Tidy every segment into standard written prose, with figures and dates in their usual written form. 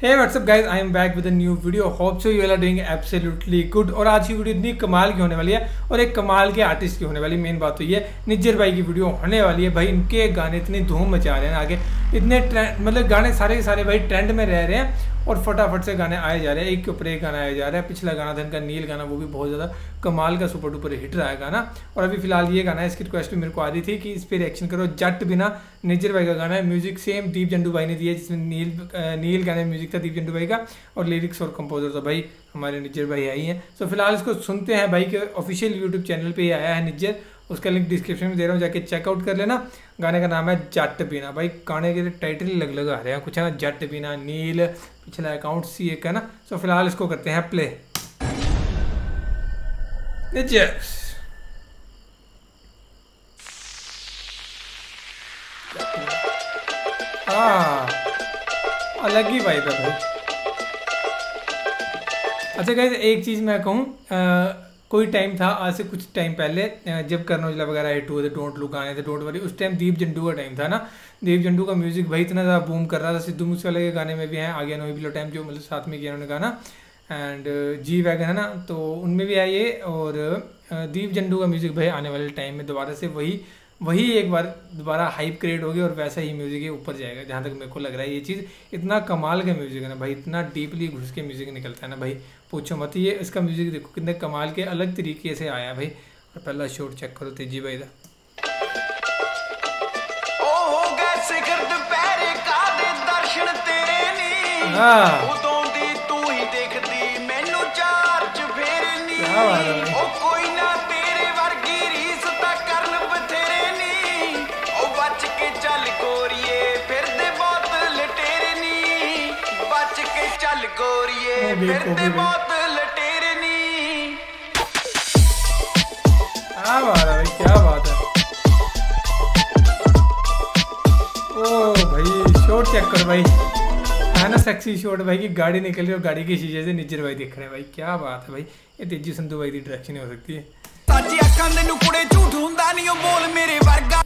Hey what's up guys, I am back with a new video. Hope so you are doing absolutely good. और आज की video इतनी कमाल की होने वाली है और एक कमाल के आर्टिस्ट की होने वाली। मेन बात तो ये निज्जर भाई की वीडियो होने वाली है। भाई इनके गाने इतनी धूम मचा रहे हैं आगे, इतने ट्रेंड मतलब गाने सारे के सारे भाई ट्रेंड में रह रहे हैं और फटाफट से गाने आए जा रहे हैं, एक के ऊपर एक गाना आया जा रहा है। पिछला गाना था इनका नील गाना, वो भी बहुत ज़्यादा कमाल का सुपर डुपर हिट रहा है गाना। और अभी फिलहाल ये गाना है, इसकी रिक्वेस्ट भी मेरे को आ रही थी कि इस पर रिएक्शन करो। जट बिना निज्जर भाई का गाना है, म्यूजिक सेम दीप जंडू भाई ने दिया, जिसमें नील गाने म्यूजिक था दीप जंडू भाई का और लिरिक्स और कंपोजर तो भाई हमारे निज्जर भाई आई हैं। सो फिलहाल इसको सुनते हैं। भाई के ऑफिशियल यूट्यूब चैनल पे ही आया है निज्जर, उसका लिंक डिस्क्रिप्शन में दे रहा हूँ, जाके चेकआउट कर लेना। गाने का नाम है जट बिना। भाई गाने के टाइटल ही अलग आ रहे हैं, कुछ है ना, जट बिना, नील, पिछला अकाउंट सी एक है ना। सो फिलहाल इसको करते हैं प्ले। अलग ही वाइब है भाई। अच्छा गाइस, एक चीज़ मैं कहूँ, कोई टाइम था आज से कुछ टाइम पहले जब करण औजला वगैरह हिट हुए थे, डोंट लुक गाने थे, डोंट वरी, उस टाइम दीप जंडू का टाइम था ना। दीप जंडू का म्यूजिक भाई इतना ज़्यादा बूम कर रहा था। सिद्धू मूसेवाले के गाने में भी हैं, आगे नो बिलो टाइम जो मतलब साथ में किया उन्होंने गाना, एंड जी वैगन है ना, तो उनमें भी आई है। और दीप जंडू का म्यूजिक भाई आने वाले टाइम में दोबारा से वही एक बार दोबारा हाइप क्रिएट होगी और वैसा ही म्यूजिक ऊपर जाएगा, जहाँ तक मेरे को लग रहा है। ये चीज़ इतना कमाल का म्यूजिक है ना भाई, इतना डीपली घुस के म्यूजिक निकलता है ना भाई, पूछो मत। ये इसका म्यूजिक देखो कितने कमाल के अलग तरीके से आया भाई। और पहला शॉट चेक करो तेजी भाई का। क्या बात है। ओ भाई शॉट चेक कर भाई, है ना सेक्सी शॉट भाई की गाड़ी निकल रही है और गाड़ी के शीशे से निज्जर भाई दिख रहे हैं भाई। क्या बात है भाई, ये तेजी संधू भाई की डायरेक्शन हो सकती है। साची अखां तैनू कुड़े झूठ हुंदा नहीं ओ बोल मेरे वर्गा,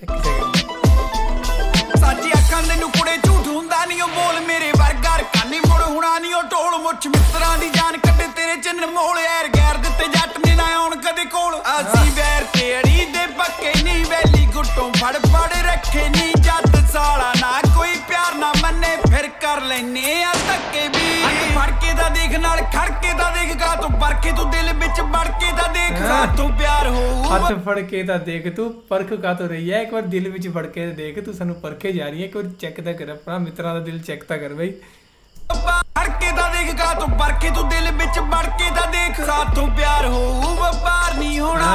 साची अखां तैनू कुड़े झूठ हुंदा नहीं ओ बोल मेरे वर्गा, कानी मुड़ हुणा नहीं ओ ढोल मुੱਛ मित्तरां दी जान कड्डे तेरे चन्न मोल, ऐर गैर दित्ते जट ने ना आउण कदे कोल, असी वैर ते अड़ी दे पक्के नहीं, वैली गुੱਟੋਂ फड़ फड़ रखे नहीं, जट साला ना कोई प्यार ना मन्ने, फिर कर लैने आ धक्के भी, फड़ के दा देख नाल खड़ के दा देख, गा तू परखे तू दिल विच वड़ के दा देख, साथों प्यार हो हथ फड़ के दा देख, तू परख का तो रही है, एक बार दिल विच वड़ के देख, तू सानू परखे जा रही है, एक बार चेक दा कर अपना मित्रां दा दिल चेक ता कर भाई। फड़के दा देख, गा तू परखे तू दिल विच वड़ के दा देख, साथों प्यार हो व्यापार नहीं होना,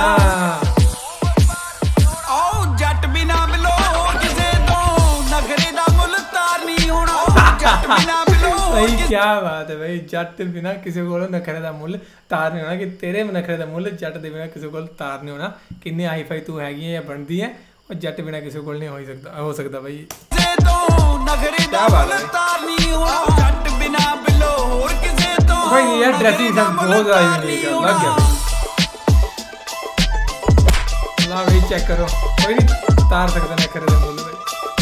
ओ जट बिना बिलो किसे तो नखरे दा मुल तार नहीं होना, जट बिना बिलो भाई। क्या बात है भाई, जट बिना किसी को नखरे दा मुल तार नहीं होना, कि तेरे नखरे दा मुल जट दे बिना किसी को तार नहीं होना। किन्नी हाई फाई तू हैगी या बनती है, और जट बिना किसी को नहीं हो सकता भाई। क्या बात है भाई, यार ड्रेसिंग सेंस बहुत ज़्यादा यूनिक है, लग गया ला भाई, चेक करो कोई नहीं तार सकता ना खरीदे मुल भाई।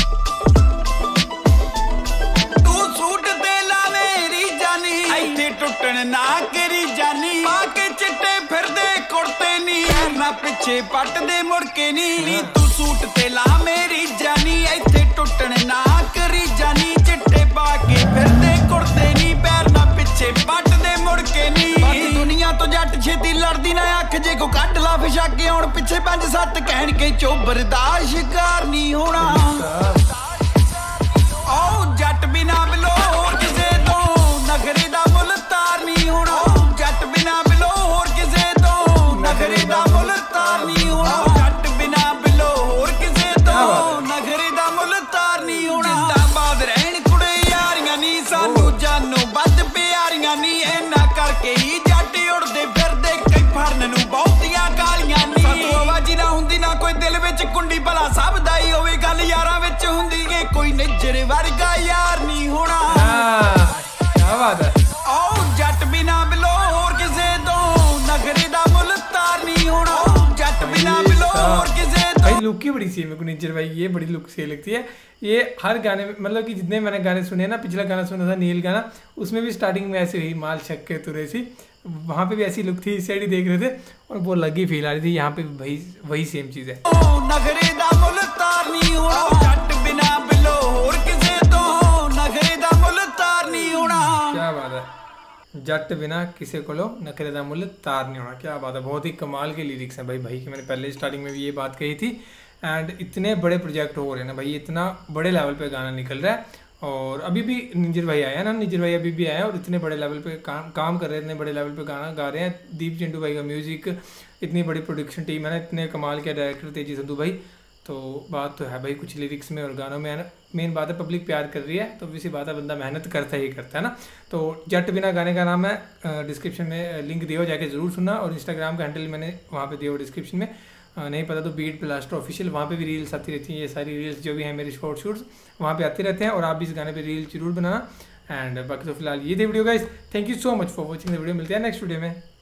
तू सूट दे ला मेरी जानी, ऐथे टुटन ना करी जानी, आके चिट्टे फिर दे कुर्ते नी, ना पीछे पट दे मुड़ के नी, तू सूट ते ला मेरी जानी, ऐथे टुटन ना करी जानी, चिट्टे पा के फिर दे कुर्ते नी, पैर ना पीछे पट दे मुड़ के नी, दुनिया तो जट छेती लड़दी ना अख, जे को कट ला फिशा के आउण पिछे 5-7 कहण के चोबर दा शिकार नहीं होना, ओ जट बिना बिलो होर किसे तो नखरे दा मुल तार नहीं होना, जट बिना बिलो होर किसे तो नखरे दा मुल तार नहीं होना, जट बिना बिलो होर किसे तो नखरे दा मुल तार नहीं होना, जिंदाबाद रहन कुड़े यारियां नी, सानू जानो बद प्यारियां नी, इन्ना करके ही जट उड़दे फिरदे कई फड़न नू बहुतियां कालियां नी, सातों आवाज़ी ना हुंदी ना कोई दिल विच कुंडी, भला सब दा ही होवे गल यारां विच हुंदी, के कोई निज्जर वर्गा यार नहीं होना। क्या बात है, ओ जट बिना बिलो होर किसे तो नखरे दा मुल तार नहीं होना, जट बिना बिलो होर किसे तो लुक ही बड़ी सी है मेरे को निज्जर भाई, ये बड़ी लुक सही लगती है। ये हर गाने में, मतलब कि जितने मैंने गाने सुने ना, पिछला गाना सुना था नील गाना, उसमें भी स्टार्टिंग में ऐसे ही माल छक्के तुरे सी, वहाँ पे भी ऐसी लुक थी, इस साइड ही देख रहे थे और वो लगी फील आ रही थी। यहाँ पे भाई वही सेम चीज़ है। क्या बात है, जट बिना किसे को लो नखरे दा मुल तार नहीं होना, क्या बात है। बहुत ही कमाल के लिरिक्स हैं भाई की, मैंने पहले स्टार्टिंग में भी ये बात कही थी। एंड इतने बड़े प्रोजेक्ट हो रहे हैं ना भाई, इतना बड़े लेवल पे गाना निकल रहा है। और अभी भी निज्जर भाई आया ना, निज्जर भाई अभी भी आया और इतने बड़े लेवल पे काम कर रहे हैं, इतने बड़े लेवल पे गाना गा रहे हैं। दीप चिंटू भाई का म्यूजिक, इतनी बड़ी प्रोडक्शन टीम है ना, इतने कमाल के डायरेक्टर तेजी संधू भाई। तो बात तो है भाई कुछ लिरिक्स में और गानों में है ना, मेन बात है पब्लिक प्यार कर रही है, तो इसी बात है बंदा मेहनत करता ही करता है ना। तो जट बिना गाने का नाम है, डिस्क्रिप्शन में लिंक दिया हो, जाके ज़रूर सुनना। और इंस्टाग्राम का हैंडल मैंने वहाँ पे दिया हो डिस्क्रिप्शन में, नहीं पता तो बीट प्लास्टर ऑफिशियल, वहाँ पे भी रील्स आती रहती हैं। ये सारी रील्स जो भी हैं मेरे शॉर्ट शूट्स वहाँ पे आते रहते हैं, और आप भी इस गाने पे रील जरूर बनाना। एंड बाकी तो फिलहाल ये थे video guys, thank you so much for watching the video. मिलते हैं नेक्स्ट वीडियो में।